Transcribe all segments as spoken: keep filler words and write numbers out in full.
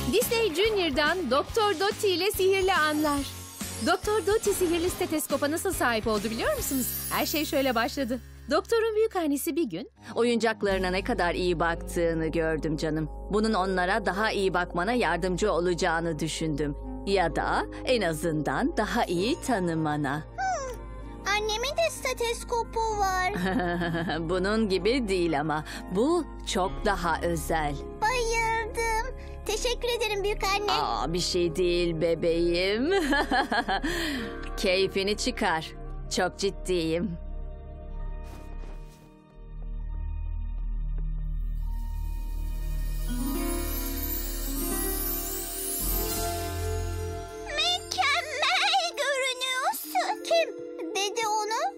Disney Junior'dan Doktor Dottie ile Sihirli Anlar. Doktor Dottie sihirli stetoskopa nasıl sahip oldu biliyor musunuz? Her şey şöyle başladı. Doktorun büyükannesi bir gün... Oyuncaklarına ne kadar iyi baktığını gördüm canım. Bunun onlara daha iyi bakmana yardımcı olacağını düşündüm. Ya da en azından daha iyi tanımana. Hmm, annemin de stetoskopu var. Bunun gibi değil ama bu çok daha özel. Bayıldım. Teşekkür ederim büyük anne. Aa, bir şey değil bebeğim. Keyfini çıkar. Çok ciddiyim. Mükemmel görünüyorsun. Kim dedi onu?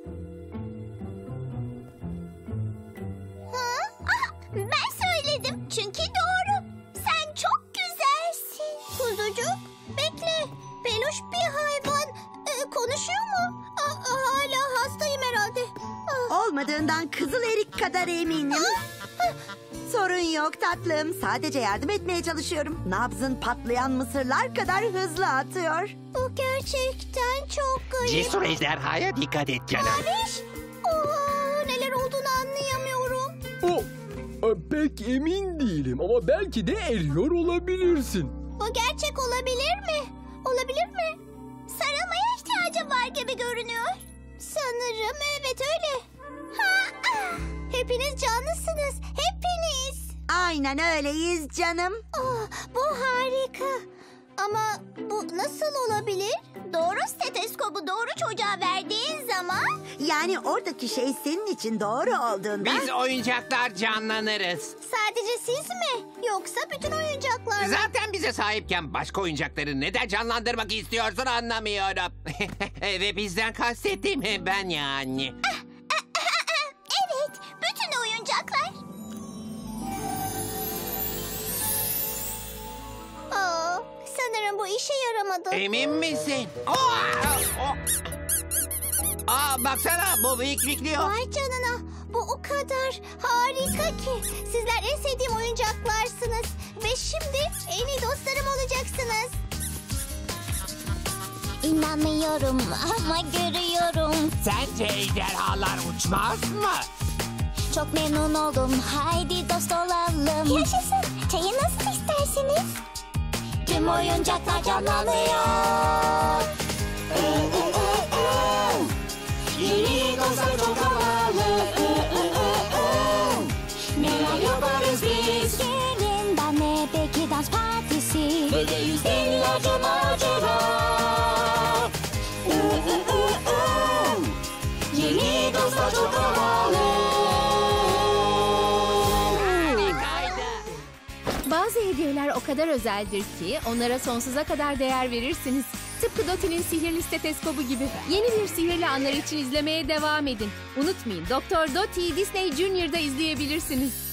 Ha? Ah, ben söyledim çünkü doğru. Sen çok güzelsin. Kuzucuk bekle. Peluş bir hayvan. Ee, konuşuyor mu? Aa, hala hastayım herhalde. Aa. Olmadığından kızıl erik kadar eminim. Sorun yok tatlım. Sadece yardım etmeye çalışıyorum. Nabzın patlayan mısırlar kadar hızlı atıyor. Bu gerçekten çok garip. Cesur ejderhaya dikkat et canım. Maviş. Oha, neler olduğunu anlayamıyorum. O e, pek emin değilim ama belki de eriyor olabilirsin. Bu gerçek olabilir mi? Olabilir mi? Sarılmaya ihtiyacım var gibi görünüyor. Sanırım evet öyle. Ha, ah. Hepiniz canlısınız. Hepiniz. Aynen öyleyiz canım. Oh, bu harika. Ama bu nasıl olabilir? Doğru stetoskopu doğru çocuğa verdiğin zaman... Yani oradaki şey senin için doğru olduğunda... Biz oyuncaklar canlanırız. Sadece siz mi? Yoksa bütün oyuncaklar mı? Zaten bize sahipken başka oyuncakları neden canlandırmak istiyorsun anlamıyorum. Ve bizden kastettiğim ben yani. Evet, bütün oyuncaklar. Aa, sanırım bu işe yaramadı. Emin misin? Aa, o- Aa, baksana bu bıyıklikliyor. Vay canına, bu o kadar harika ki. Sizler en sevdiğim oyuncaklarsınız. Ve şimdi en iyi dostlarım olacaksınız. İnanmıyorum ama görüyorum. Sence ejderhalar uçmaz mı? Çok memnun oldum. Haydi dost olalım. Yaşasın. Çayı nasıl istersiniz? Tüm oyuncaklar canlanıyor. Yeni dostlar çok havalı. Neler yaparız biz? Gelin benle belki dans partisi. Ve de yüz binlerce macera. Yeni dostlar çok havalı. Bazı hediyeler o kadar özeldir ki onlara sonsuza kadar değer verirsiniz. Tıpkı Dottie'nin sihirli stetoskopu gibi. Yeni bir Sihirli Anlar için izlemeye devam edin. Unutmayın, Doktor Dottie'yi Disney Junior'da izleyebilirsiniz.